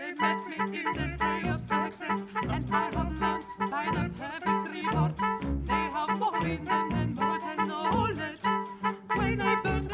They met me in the day of success, and I have learned by the perfect reward. They have more in them than more than knowledge. When I burned